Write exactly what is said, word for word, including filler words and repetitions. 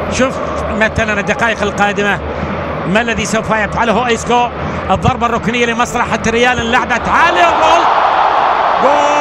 شوف مثلا الدقائق القادمة ما الذي سوف يفعله إيسكو. الضربة الركنية لمصلحة الريال انلعبت عالية، جول جول